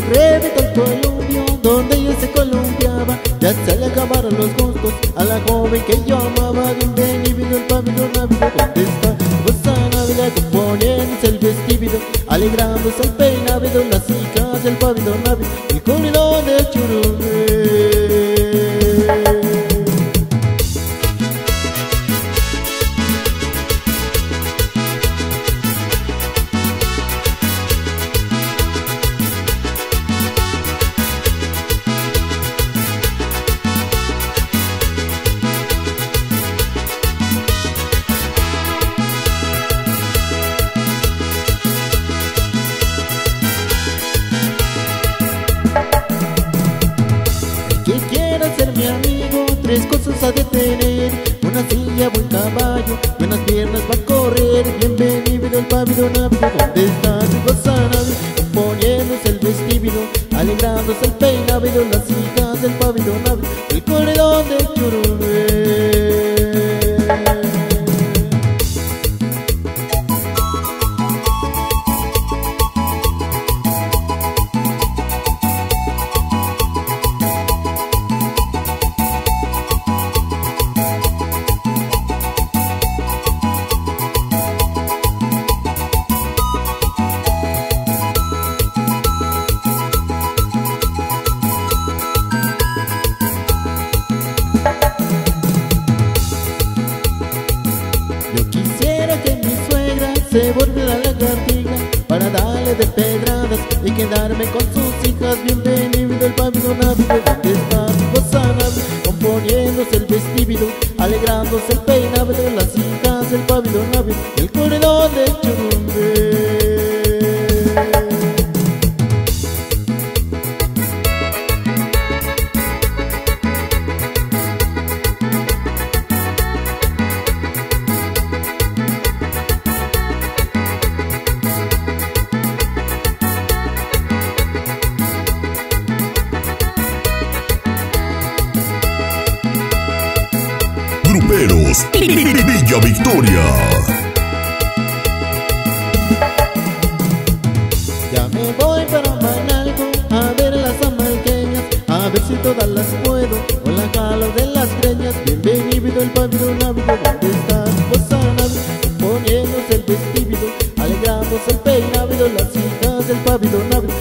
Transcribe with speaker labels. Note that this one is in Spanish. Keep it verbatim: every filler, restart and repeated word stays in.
Speaker 1: reventó el columpio donde ella se columpiaba. Ya se le acabaron los gustos a la joven que yo amaba. Bienvenido el pabellón navideño, ¿dónde está? Goza Navidad componiéndose el vestíbulo, alegrándose el peinado, las hijas del pabellón navideño, el corredor del Churubusco. Ser mi amigo, tres cosas ha de tener: una silla, buen caballo, buenas piernas para correr. Bienvenido el pabellón navideño, ¿dónde está su Goza Navidad? Componiéndose el vestíbulo, alegrándose el peinado, las hijas del pabellón navideño, el corredor del Churubusco. Se volverá la cantina para darle de pedradas y quedarme con sus hijas. Bienvenido el pabellón navideño, ¿dónde está su Goza Navidad? Componiéndose el vestíbulo, alegrándose el peinado, las hijas del pabellón navideño, el corredor del Churubusco.
Speaker 2: Gruperos Villa Victoria.
Speaker 1: Ya me voy para Manalco a ver las amalqueñas, a ver si todas las puedo o la jalo de las greñas. Bienvenido el pabellón navideño, ¿dónde está su Goza Navidad? Poniéndose el vestíbulo, alegrándose el peinado, las hijas del pabellón navideño,